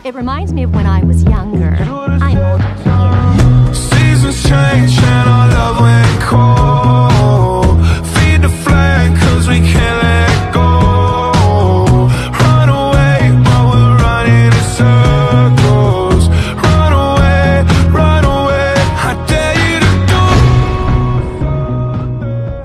It reminds me of when I was younger. I'm older than you. Seasons change and